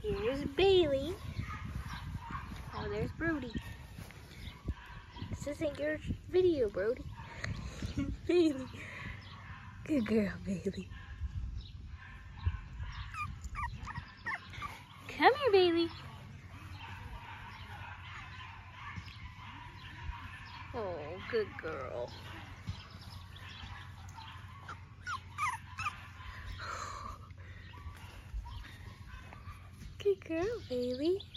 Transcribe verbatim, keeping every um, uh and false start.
Here's Bailey. Oh, there's Brody. This isn't your video, Brody. Bailey. Good girl, Bailey. Come here, Bailey. Oh, good girl. Good girl, Bailey.